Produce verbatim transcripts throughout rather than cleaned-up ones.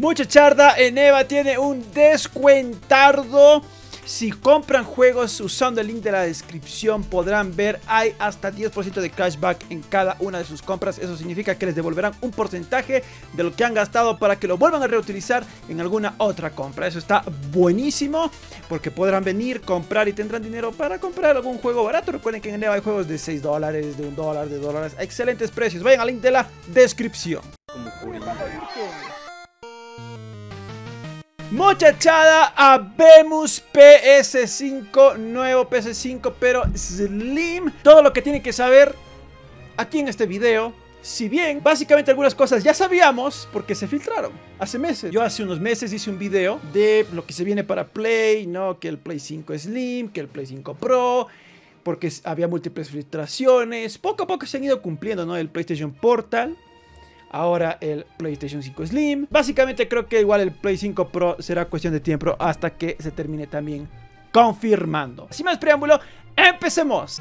Mucha charda. Eneba tiene un descuentardo. Si compran juegos usando el link de la descripción, podrán ver, hay hasta diez por ciento de cashback en cada una de sus compras. Eso significa que les devolverán un porcentaje de lo que han gastado para que lo vuelvan a reutilizar en alguna otra compra. Eso está buenísimo, porque podrán venir, comprar y tendrán dinero para comprar algún juego barato. Recuerden que en Eneba hay juegos de seis dólares, de un dólar, de dólares. Excelentes precios. Vayan al link de la descripción. Muchachada, habemos P S cinco, nuevo P S cinco, pero Slim. Todo lo que tienen que saber aquí en este video. Si bien, básicamente algunas cosas ya sabíamos porque se filtraron hace meses. Yo hace unos meses hice un video de lo que se viene para Play, ¿no? Que el Play cinco Slim, que el Play cinco Pro, porque había múltiples filtraciones. Poco a poco se han ido cumpliendo, ¿no? El PlayStation Portal. Ahora el PlayStation cinco Slim. Básicamente creo que igual el Play cinco Pro será cuestión de tiempo hasta que se termine también confirmando. Sin más preámbulo, empecemos.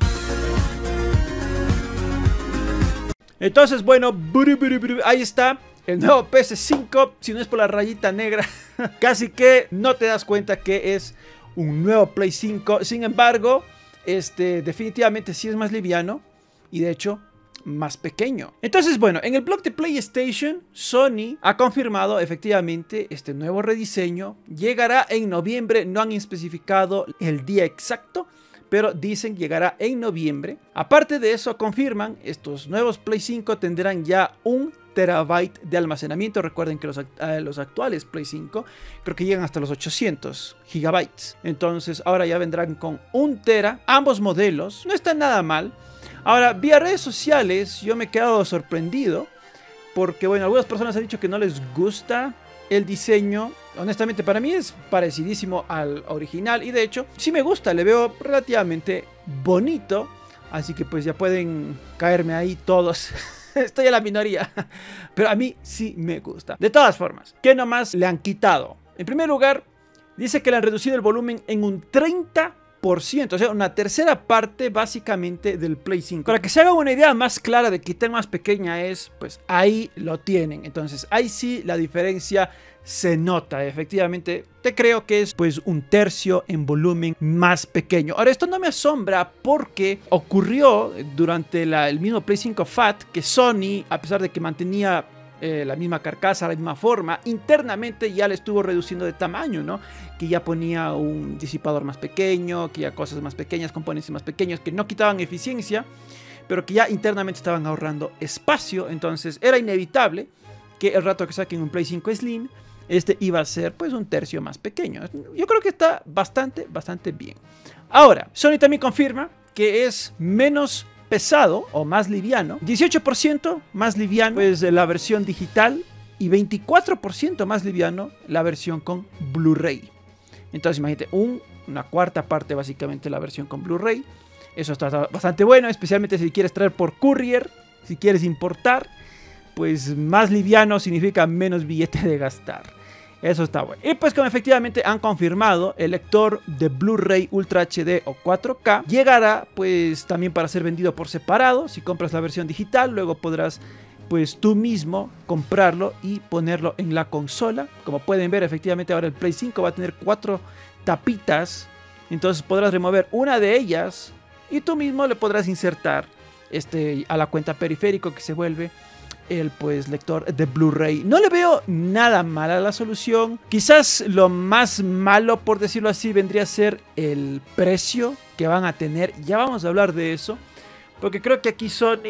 Entonces, bueno, buru, buru, buru, ahí está el nuevo P S cinco. Si no es por la rayita negra, casi que no te das cuenta que es un nuevo Play cinco. Sin embargo, este definitivamente sí es más liviano y de hecho más pequeño. Entonces, bueno, en el blog de PlayStation, Sony ha confirmado efectivamente este nuevo rediseño. Llegará en noviembre, no han especificado el día exacto, pero dicen que llegará en noviembre. Aparte de eso, confirman, estos nuevos Play cinco tendrán ya un terabyte de almacenamiento. Recuerden que los, uh, los actuales Play cinco creo que llegan hasta los ochocientos gigabytes. Entonces ahora ya vendrán con un tera. Ambos modelos no están nada mal. Ahora, vía redes sociales, yo me he quedado sorprendido porque, bueno, algunas personas han dicho que no les gusta el diseño. Honestamente, para mí es parecidísimo al original y, de hecho, sí me gusta, le veo relativamente bonito. Así que, pues, ya pueden caerme ahí todos. Estoy en la minoría, pero a mí sí me gusta. De todas formas, ¿qué nomás le han quitado? En primer lugar, dice que le han reducido el volumen en un treinta por ciento, o sea, una tercera parte básicamente del Play cinco. Para que se hagan una idea más clara de qué tan más pequeña es, pues ahí lo tienen. Entonces ahí sí la diferencia se nota. Efectivamente, te creo que es pues un tercio en volumen más pequeño. Ahora, esto no me asombra porque ocurrió durante la, el mismo Play cinco Fat que Sony, a pesar de que mantenía Eh, la misma carcasa, la misma forma, internamente ya le estuvo reduciendo de tamaño, ¿no? Que ya ponía un disipador más pequeño, que ya cosas más pequeñas, componentes más pequeños, que no quitaban eficiencia, pero que ya internamente estaban ahorrando espacio. Entonces era inevitable que el rato que saquen un Play cinco Slim, este iba a ser pues un tercio más pequeño. Yo creo que está bastante, bastante bien. Ahora, Sony también confirma que es menos pesado o más liviano, dieciocho por ciento más liviano pues la versión digital y veinticuatro por ciento más liviano la versión con Blu-ray. Entonces imagínate, un, una cuarta parte básicamente la versión con Blu-ray. Eso está bastante bueno, especialmente si quieres traer por courier, si quieres importar, pues más liviano significa menos billete de gastar. Eso está bueno. Y pues como efectivamente han confirmado, el lector de Blu-ray Ultra H D o cuatro K llegará pues también para ser vendido por separado. Si compras la versión digital, luego podrás pues tú mismo comprarlo y ponerlo en la consola. Como pueden ver, efectivamente ahora el Play cinco va a tener cuatro tapitas. Entonces podrás remover una de ellas y tú mismo le podrás insertar este, a la cuenta periférico, que se vuelve el pues lector de Blu-ray. No le veo nada mal a la solución. Quizás lo más malo, por decirlo así, vendría a ser el precio que van a tener. Ya vamos a hablar de eso, porque creo que aquí Sony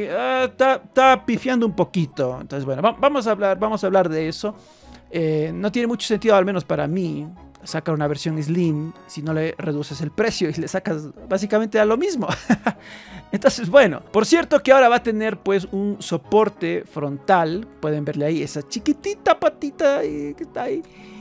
está uh, pifiando un poquito. Entonces, bueno, va vamos, a hablar, vamos a hablar de eso. Eh, no tiene mucho sentido, al menos para mí, sacar una versión Slim si no le reduces el precio y le sacas básicamente a lo mismo. Entonces, bueno, por cierto que ahora va a tener pues un soporte frontal. Pueden verle ahí esa chiquitita patita que está ahí.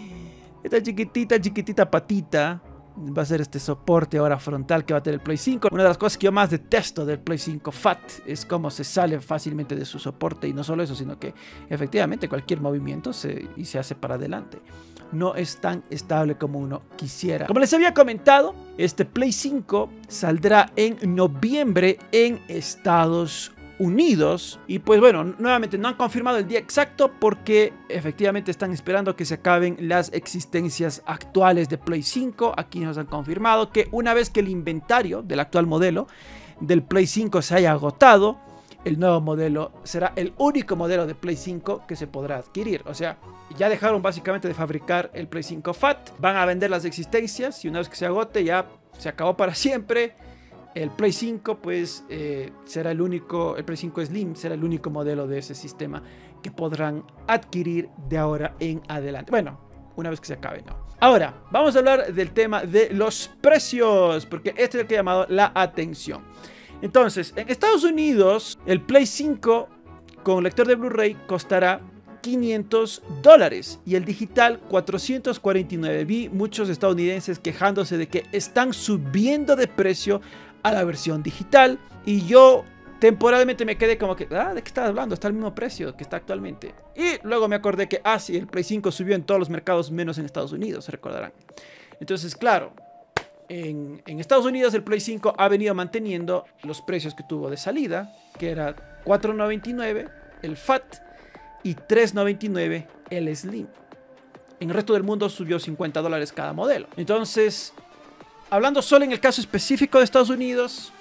Esta chiquitita, chiquitita patita. Va a ser este soporte ahora frontal que va a tener el Play cinco. Una de las cosas que yo más detesto del Play cinco Fat es cómo se sale fácilmente de su soporte. Y no solo eso, sino que efectivamente cualquier movimiento se, y se hace para adelante. No es tan estable como uno quisiera. Como les había comentado, este Play cinco saldrá en noviembre en Estados Unidos. Y pues bueno, nuevamente no han confirmado el día exacto porque efectivamente están esperando que se acaben las existencias actuales de Play cinco. Aquí nos han confirmado que una vez que el inventario del actual modelo del Play cinco se haya agotado, el nuevo modelo será el único modelo de Play cinco que se podrá adquirir. O sea, ya dejaron básicamente de fabricar el Play cinco Fat. Van a vender las existencias y una vez que se agote ya se acabó para siempre. El Play cinco pues eh, será el único, el Play cinco Slim será el único modelo de ese sistema que podrán adquirir de ahora en adelante. Bueno, una vez que se acabe, ¿no? Ahora, vamos a hablar del tema de los precios, porque este es el que ha llamado la atención. Entonces, en Estados Unidos, el Play cinco con lector de Blu-ray costará quinientos dólares y el digital cuatrocientos cuarenta y nueve. Vi muchos estadounidenses quejándose de que están subiendo de precio a la versión digital y yo temporalmente me quedé como que, ah, ¿de qué estás hablando? Está al mismo precio que está actualmente. Y luego me acordé que, ah, sí, el Play cinco subió en todos los mercados menos en Estados Unidos, se recordarán. Entonces, claro, En, en Estados Unidos el Play cinco ha venido manteniendo los precios que tuvo de salida, que era cuatro noventa y nueve el Fat y tres noventa y nueve el Slim. En el resto del mundo subió cincuenta dólares cada modelo. Entonces, hablando solo en el caso específico de Estados Unidos,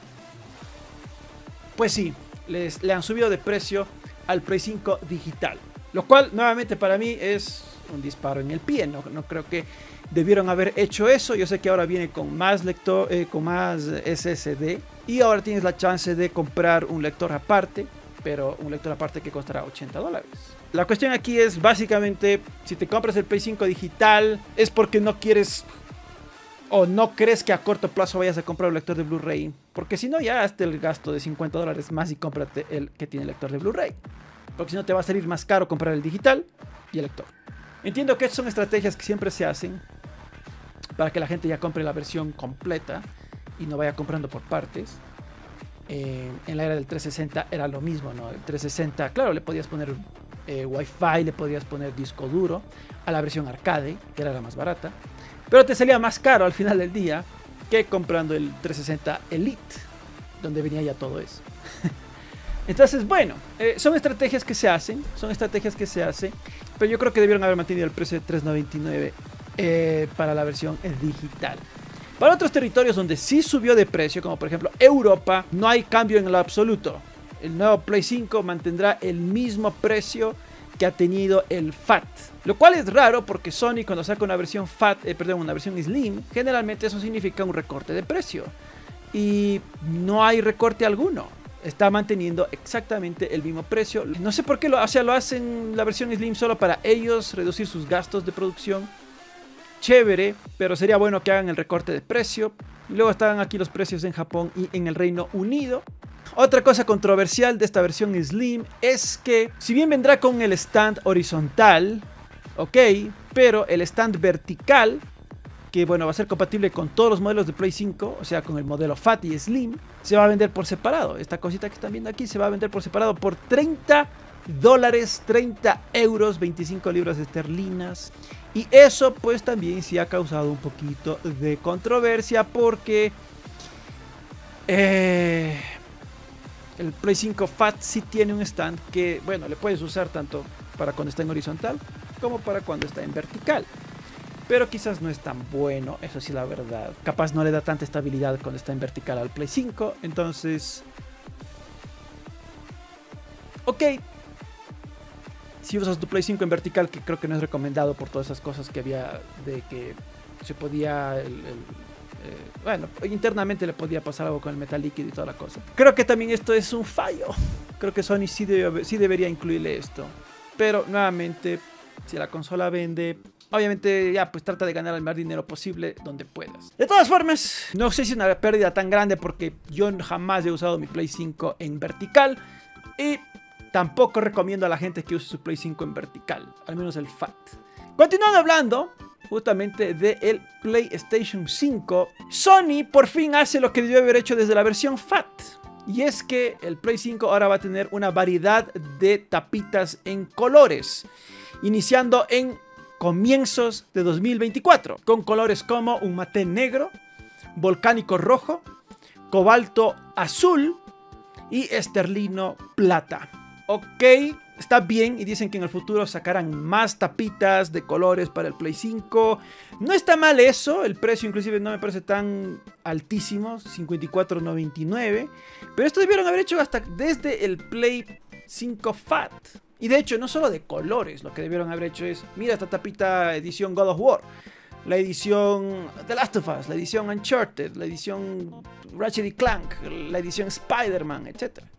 pues sí, les, le han subido de precio al Play cinco digital. Lo cual, nuevamente, para mí es un disparo en el pie. No, no creo que debieron haber hecho eso. Yo sé que ahora viene con más lector, eh, con más S S D. Y ahora tienes la chance de comprar un lector aparte. Pero un lector aparte que costará ochenta dólares. La cuestión aquí es básicamente, si te compras el Play cinco digital, es porque no quieres o no crees que a corto plazo vayas a comprar un lector de Blu-ray. Porque si no, ya hazte el gasto de cincuenta dólares más y cómprate el que tiene lector de Blu-ray. Porque si no, te va a salir más caro comprar el digital y el lector. Entiendo que estas son estrategias que siempre se hacen para que la gente ya compre la versión completa y no vaya comprando por partes. Eh, en la era del trescientos sesenta era lo mismo, ¿no? El trescientos sesenta, claro, le podías poner eh, Wi-Fi, le podías poner disco duro a la versión arcade, que era la más barata, pero te salía más caro al final del día que comprando el trescientos sesenta Elite, donde venía ya todo eso. Entonces, bueno, eh, son estrategias que se hacen, son estrategias que se hacen, pero yo creo que debieron haber mantenido el precio de tres noventa y nueve eh, para la versión digital. Para otros territorios donde sí subió de precio, como por ejemplo Europa, no hay cambio en lo absoluto. El nuevo Play cinco mantendrá el mismo precio que ha tenido el Fat. Lo cual es raro porque Sony cuando saca una versión Fat, eh, perdón, una versión Slim, generalmente eso significa un recorte de precio. Y no hay recorte alguno. Está manteniendo exactamente el mismo precio. No sé por qué lo, o sea, lo hacen la versión Slim solo para ellos reducir sus gastos de producción. Chévere, pero sería bueno que hagan el recorte de precio. Luego están aquí los precios en Japón y en el Reino Unido. Otra cosa controversial de esta versión Slim es que, si bien vendrá con el stand horizontal, ok, pero el stand vertical, que bueno, va a ser compatible con todos los modelos de Play cinco, o sea, con el modelo Fat y Slim, se va a vender por separado. Esta cosita que están viendo aquí se va a vender por separado por treinta dólares, treinta euros, veinticinco libras esterlinas. Y eso pues también sí ha causado un poquito de controversia porque eh, el Play cinco Fat sí tiene un stand que, bueno, le puedes usar tanto para cuando está en horizontal como para cuando está en vertical. Pero quizás no es tan bueno, eso sí la verdad. Capaz no le da tanta estabilidad cuando está en vertical al Play cinco. Entonces, ok. Si usas tu Play cinco en vertical, que creo que no es recomendado por todas esas cosas que había de que se podía... El, el, eh, bueno, internamente le podía pasar algo con el metal líquido y toda la cosa. Creo que también esto es un fallo. Creo que Sony sí, debe, sí debería incluirle esto. Pero nuevamente, si la consola vende... Obviamente ya pues trata de ganar el más dinero posible donde puedas. De todas formas, no sé si es una pérdida tan grande porque yo jamás he usado mi Play cinco en vertical. Y tampoco recomiendo a la gente que use su Play cinco en vertical, al menos el Fat. Continuando hablando justamente del PlayStation cinco, Sony por fin hace lo que debió haber hecho desde la versión Fat. Y es que el Play cinco ahora va a tener una variedad de tapitas en colores, iniciando en comienzos de dos mil veinticuatro, con colores como un maté negro, volcánico rojo, cobalto azul y esterlino plata. Ok, está bien y dicen que en el futuro sacarán más tapitas de colores para el Play cinco. No está mal eso, el precio inclusive no me parece tan altísimo, cincuenta y cuatro noventa y nueve. Pero esto debieron haber hecho hasta desde el Play cinco Fat. Y de hecho, no solo de colores, lo que debieron haber hecho es, mira esta tapita edición God of War, la edición The Last of Us, la edición Uncharted, la edición Ratchet y Clank, la edición Spider-Man, etcétera.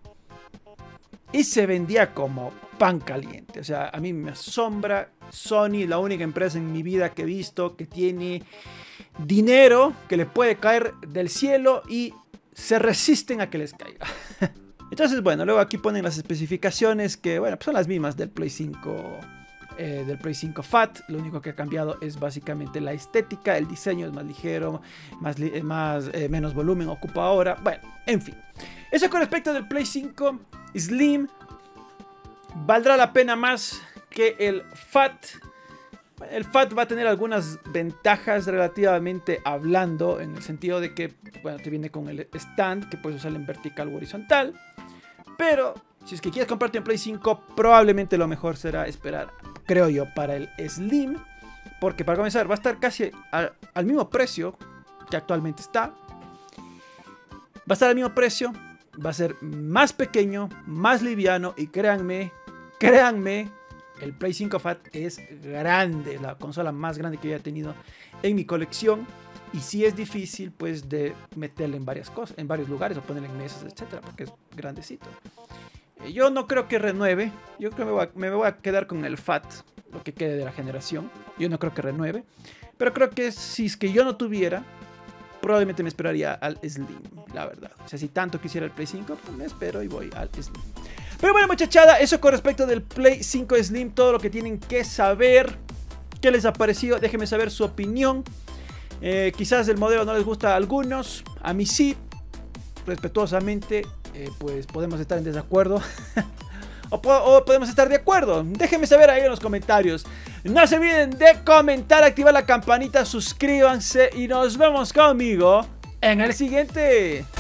Y se vendía como pan caliente. O sea, a mí me asombra. Sony, la única empresa en mi vida que he visto que tiene dinero que le puede caer del cielo y se resisten a que les caiga. Entonces, bueno, luego aquí ponen las especificaciones que, bueno, pues son las mismas del Play cinco, eh, del Play cinco Fat. Lo único que ha cambiado es básicamente la estética, el diseño es más ligero, más, más eh, menos volumen ocupa ahora. Bueno, en fin. Eso con respecto del Play cinco Slim. Valdrá la pena más que el Fat. El Fat va a tener algunas ventajas relativamente hablando, en el sentido de que, bueno, te viene con el stand que puedes usar en vertical o horizontal. Pero si es que quieres comprarte un Play cinco, probablemente lo mejor será esperar, creo yo, para el Slim. Porque para comenzar va a estar casi al, al mismo precio que actualmente está. Va a estar al mismo precio, va a ser más pequeño, más liviano y créanme, créanme, el Play cinco Fat es grande, es la consola más grande que yo he tenido en mi colección. Y sí es difícil, pues, de meterle en varias cosas, en varios lugares o ponerle en mesas, etcétera, porque es grandecito. Yo no creo que renueve, yo creo que me voy, a, me voy a quedar con el Fat, lo que quede de la generación. Yo no creo que renueve, pero creo que si es que yo no tuviera, probablemente me esperaría al Slim, la verdad. O sea, si tanto quisiera el Play cinco, pues me espero y voy al Slim. Pero bueno, muchachada, eso con respecto del Play cinco Slim, todo lo que tienen que saber. ¿Qué les ha parecido? Déjenme saber su opinión. Eh, quizás el modelo no les gusta a algunos, a mí sí, respetuosamente, eh, pues podemos estar en desacuerdo o, po o podemos estar de acuerdo. Déjenme saber ahí en los comentarios. No se olviden de comentar, activar la campanita, suscríbanse y nos vemos conmigo en el siguiente.